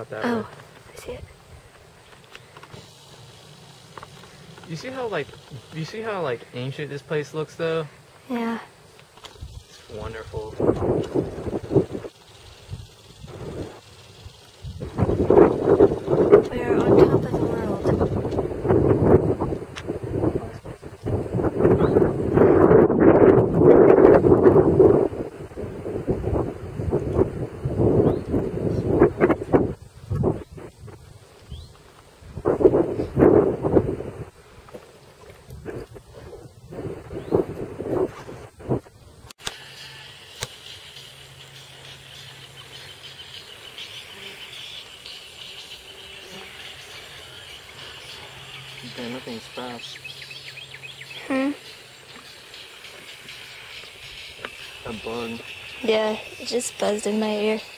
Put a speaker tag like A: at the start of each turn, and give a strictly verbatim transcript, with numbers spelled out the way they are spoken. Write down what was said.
A: out that
B: Oh,
A: way.
B: I see it.
A: You see how like you see how like ancient this place looks though?
B: Yeah.
A: It's wonderful.
B: We are on top of the world.
A: Okay, nothing's fast.
B: Hmm?
A: A bug.
B: Yeah, it just buzzed in my ear.